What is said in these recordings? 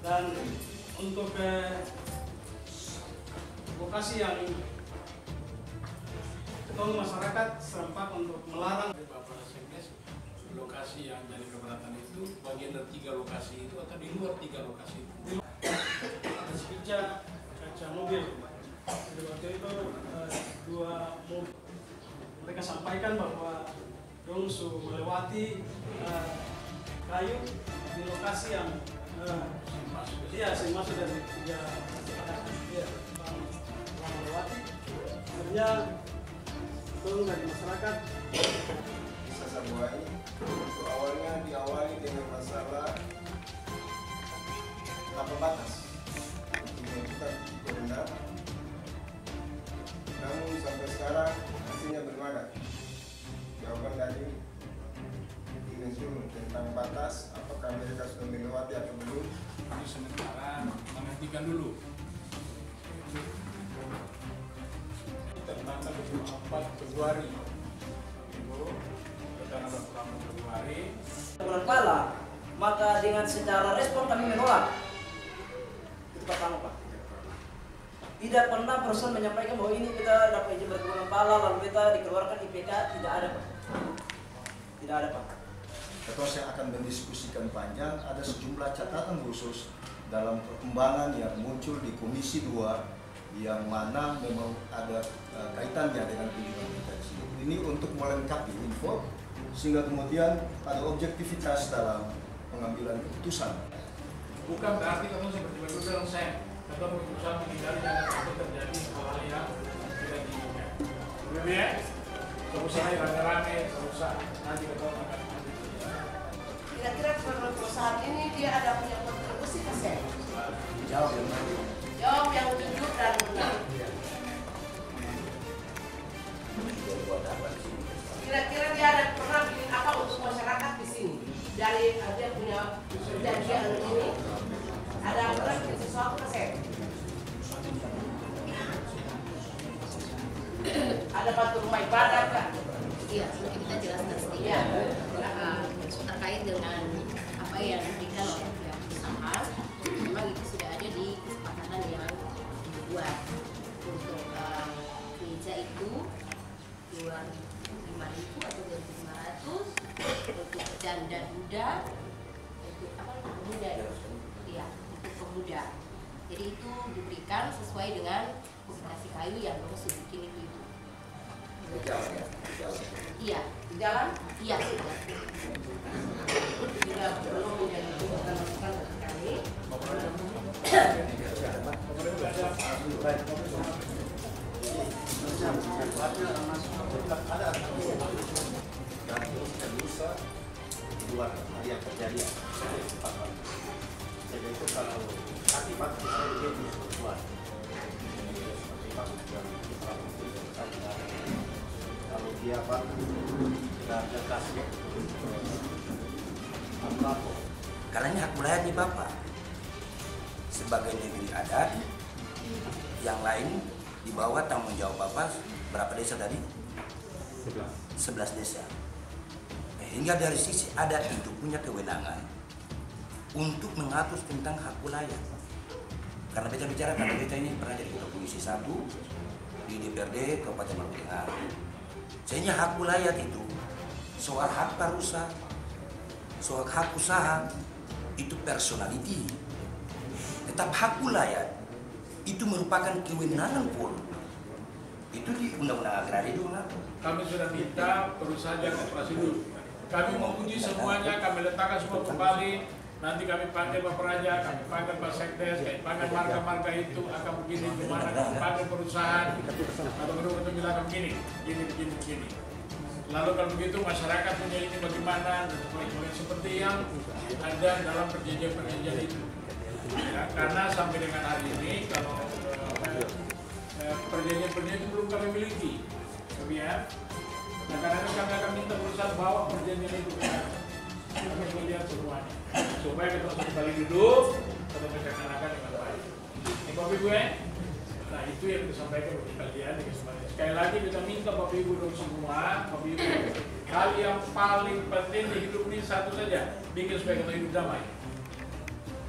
Dan untuk lokasi yang ketemu masyarakat serempak untuk melarang Bapak Sekdes, lokasi yang jadi keberatan itu bagian dari 3 lokasi itu atau di luar 3 lokasi itu? Ada kaca mobil. Jadi waktu itu 2 mobil. Mereka sampaikan bahwa dong melewati kayu di lokasi yang sing masuk dari 3 melewati. Akhirnya dong dari masyarakat bisa sampai itu awalnya diawali dengan masalah tanpa batas menentukan benar, namun sampai sekarang hasilnya belum ada jawaban dari Dinas tentang batas apakah mereka sudah melewati atau belum. Jadi sementara menghentikan dulu. Tentang 24 Februari, Ibu, tanggal 24 Februari. Kepala, maka dengan secara respon kami menolak. Itu pertama, Pak. Tidak pernah person menyampaikan bahwa ini kita dapat izin berkebun kepala lalu kita dikeluarkan IPK, tidak ada, Pak. Tidak ada, Pak. Ketua saya akan mendiskusikan panjang, ada sejumlah catatan khusus dalam perkembangan yang muncul di Komisi 2 yang mana memang ada kaitannya dengan kunjungan kita di sini. Ini untuk melengkapi info sehingga kemudian ada objektivitas dalam pengambilan keputusan. Bukan berarti kamu seperti berbicara saya atau berusaha menghindari jangan sampai terjadi hal-hal yang tidak diinginkan. Lebih ya, usaha rame-rame, usaha nanti ketemu akan. Kira-kira perusahaan ini dia ada punya kontribusi ke saya? Jawab yang mana? Jawab yang jujur dan benar. Kira-kira dia ada pernah bikin apa untuk masyarakat di sini? Dari dia punya perjanjian ini, ada pernah bikin sesuatu ke saya? Ada batu rumah ibadah kan? Iya, seperti kita jelaskan sedikit. Iya. Terkait dengan apa yang diberikan oleh pihak usaha, memang itu sudah ada di kesepakatan yang dibuat untuk gereja itu 2.500 atau 2.500 untuk janda Buddha, untuk apa pemuda ya, untuk pemuda. Jadi itu diberikan sesuai dengan spesifikasi kayu yang harus dibikin itu. Iya, Di jalan? iya. Juga belum menjadi masukan bagi kami. yang terjadi jadi itu kalau akibat dia bisa berbuat kalau dia dan lekasnya karena ini hak wilayah di Bapak sebagai negeri adat yang lain di bawah tanggung jawab Bapak berapa desa tadi? 11 desa. Hingga dari sisi adat itu punya kewenangan untuk mengatur tentang hak wilayah. Karena kita bicara karena kita ini pernah jadi ketua komisi 1 di DPRD Kabupaten Maluku Tengah. Sehingga hak wilayah itu soal hak parusa, soal hak usaha itu personality. Tetap hak wilayah itu merupakan kewenangan pun. Itu di Undang-Undang Agraria itu mengatur. Kami sudah minta perusahaan yang operasi dulu. Kami mau uji semuanya, kami letakkan semua kembali. Nanti kami panggil Bapak Raja, kami panggil Pak Sekdes, kami panggil marga-marga itu akan begini, gimana kami panggil perusahaan atau betul-betul bilang begini, begini. Lalu kalau begitu masyarakat punya ini bagaimana dan sebagainya seperti yang ada dalam perjanjian itu. Ya, karena sampai dengan hari ini kalau perjanjian itu belum kami miliki, ya. Nah, karena kami akan minta perusahaan bawa perjanjian itu ke kami melihat semuanya supaya kita kembali duduk atau merencanakan dengan baik. Ini Bapak Ibu ya. Nah itu yang disampaikan oleh kalian. Sekali lagi kita minta Bapak Ibu dong semua, Bapak Ibu, hal yang paling penting di hidup ini satu saja, bikin supaya kita hidup damai.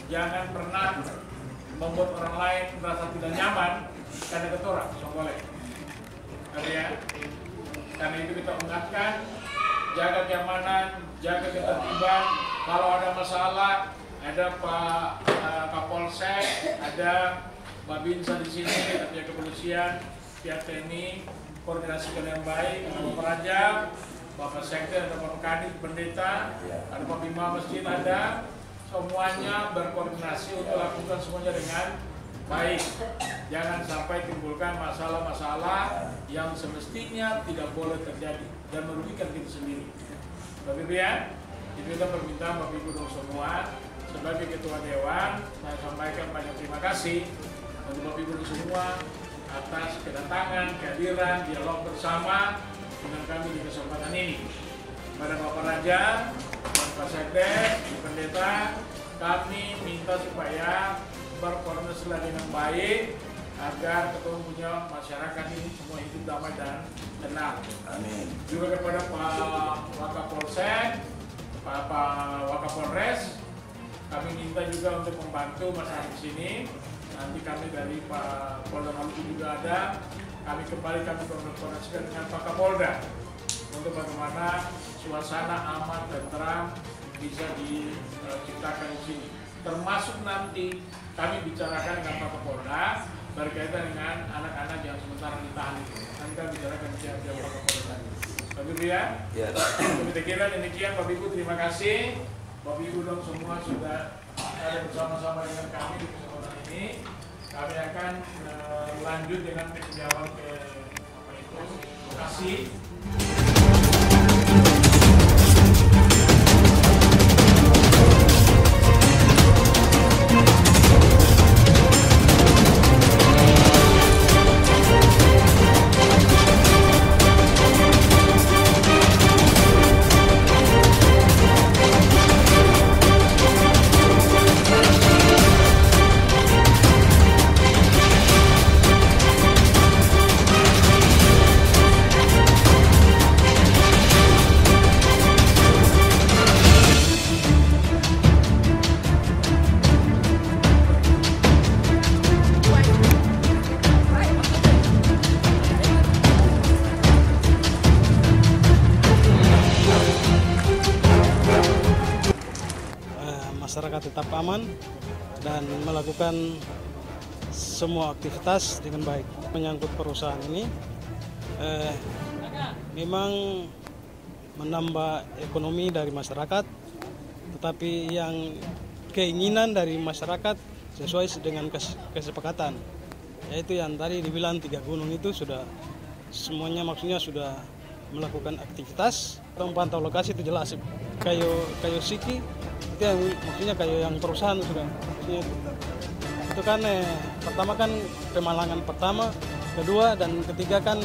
jangan pernah membuat orang lain merasa tidak nyaman karena ketora, boleh. Ya. Karena itu kita ingatkan, jaga keamanan, jaga ketertiban. Kalau ada masalah, ada Pak Kapolsek, ada Babinsa di sini, ada pihak kepolisian, pihak TNI, koordinasikan yang baik dengan Bapak Raja, Bapak Sekda, ada Bapak Kadis, Pendeta, ada Pak Bima Masjid, ada semuanya berkoordinasi untuk lakukan semuanya dengan baik. Jangan sampai timbulkan masalah-masalah yang semestinya tidak boleh terjadi dan merugikan kita sendiri. Bapak Ibu ya, itu kita permintaan Bapak Ibu dong semua. Sebagai Ketua Dewan, saya sampaikan banyak terima kasih untuk Bapak Ibu semua atas kedatangan, kehadiran, dialog bersama dengan kami di kesempatan ini. Pada Bapak Raja, Bapak Sekdes, Pendeta, kami minta supaya berkoordinasi dengan baik agar ketemu punya masyarakat ini semua hidup damai dan tenang. Amin. Juga kepada Pak Wakapolsek, Pak Wakapolres, kami minta juga untuk membantu masyarakat di sini. Nanti kami dari Pak Polda Maluku juga ada. Kami berkoordinasi dengan Pak Kapolda untuk bagaimana suasana aman dan tenang bisa diciptakan di sini. Termasuk nanti kami bicarakan dengan Pak Kapolda berkaitan dengan anak-anak yang sementara ditahan itu. Nanti kami bicarakan siapa Pak Kapolda tadi. Bapak Ibu ya. Kita kira demikian Bapak Ibu, terima kasih. Bapak Ibu dong semua sudah ada bersama-sama dengan kami di kesempatan ini. Kami akan lanjut dengan peninjauan ke lokasi. Masyarakat tetap aman dan melakukan semua aktivitas dengan baik. Menyangkut perusahaan ini memang menambah ekonomi dari masyarakat, tetapi yang keinginan dari masyarakat sesuai dengan kesepakatan, yaitu yang tadi dibilang 3 gunung itu sudah semuanya, maksudnya sudah melakukan aktivitas. Pantau lokasi itu jelas, kayu siki itu yang maksudnya kayu yang perusahaan sudah maksudnya itu kan pertama kan pemalangan pertama, kedua dan ketiga kan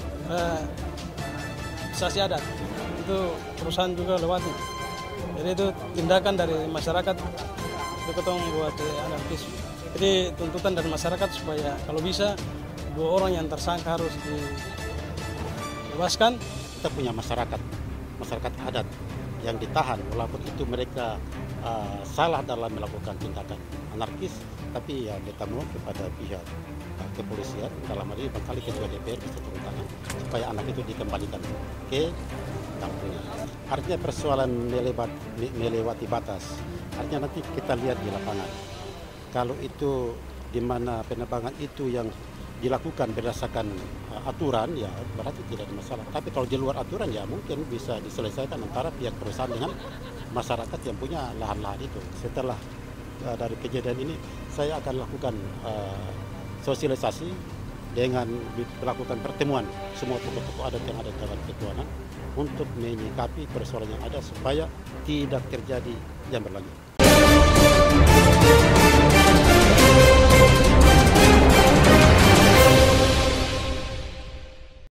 sasi adat itu perusahaan juga lewati. Jadi itu tindakan dari masyarakat itu ketong buat anarkis. Jadi tuntutan dari masyarakat supaya kalau bisa 2 orang yang tersangka harus dibebaskan. Kita punya masyarakat adat yang ditahan walaupun itu mereka salah dalam melakukan tindakan anarkis, tapi ya kita mohon kepada pihak kepolisian dalam hal ini barangkali ketua DPR bisa turun tangan supaya anak itu dikembalikan ke kampungnya. Artinya persoalan melewati batas, artinya nanti kita lihat di lapangan. Kalau itu di mana penerbangan itu yang dilakukan berdasarkan aturan, ya berarti tidak ada masalah. Tapi kalau di luar aturan ya mungkin bisa diselesaikan antara pihak perusahaan dengan masyarakat yang punya lahan-lahan itu. Setelah dari kejadian ini saya akan lakukan sosialisasi dengan melakukan pertemuan semua tokoh-tokoh adat yang ada dalam ketuanan untuk menyikapi persoalan yang ada supaya tidak terjadi yang berlanjut.